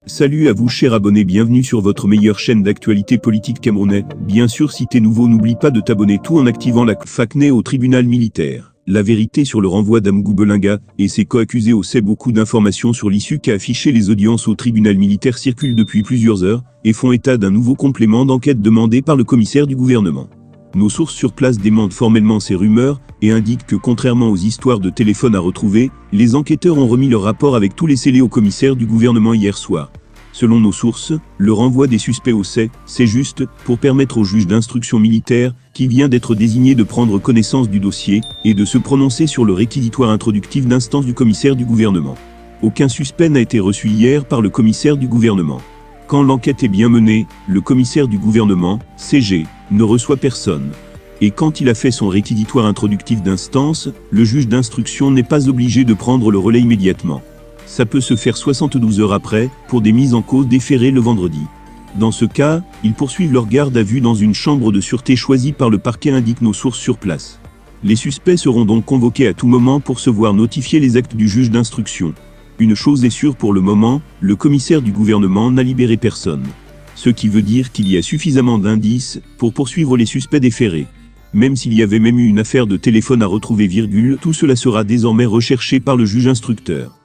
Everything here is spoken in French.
Salut à vous chers abonnés, bienvenue sur votre meilleure chaîne d'actualité politique camerounais. Bien sûr, si t'es nouveau, n'oublie pas de t'abonner tout en activant la FACNE au tribunal militaire. La vérité sur le renvoi d'Amgou Belinga et ses co-accusés au sait. Beaucoup d'informations sur l'issue qu'a affiché les audiences au tribunal militaire circulent depuis plusieurs heures et font état d'un nouveau complément d'enquête demandé par le commissaire du gouvernement. Nos sources sur place démentent formellement ces rumeurs et indiquent que contrairement aux histoires de téléphone à retrouver, les enquêteurs ont remis leur rapport avec tous les scellés au commissaire du gouvernement hier soir. Selon nos sources, le renvoi des suspects au c'est juste pour permettre au juge d'instruction militaire, qui vient d'être désigné, de prendre connaissance du dossier et de se prononcer sur le réquisitoire introductif d'instance du commissaire du gouvernement. Aucun suspect n'a été reçu hier par le commissaire du gouvernement. Quand l'enquête est bien menée, le commissaire du gouvernement, CG, ne reçoit personne. Et quand il a fait son réquisitoire introductif d'instance, le juge d'instruction n'est pas obligé de prendre le relais immédiatement. Ça peut se faire 72 heures après, pour des mises en cause déférées le vendredi. Dans ce cas, ils poursuivent leur garde à vue dans une chambre de sûreté choisie par le parquet, indiquent nos sources sur place. Les suspects seront donc convoqués à tout moment pour se voir notifier les actes du juge d'instruction. Une chose est sûre pour le moment, le commissaire du gouvernement n'a libéré personne. Ce qui veut dire qu'il y a suffisamment d'indices pour poursuivre les suspects déférés. Même s'il y avait même eu une affaire de téléphone à retrouver, tout cela sera désormais recherché par le juge instructeur.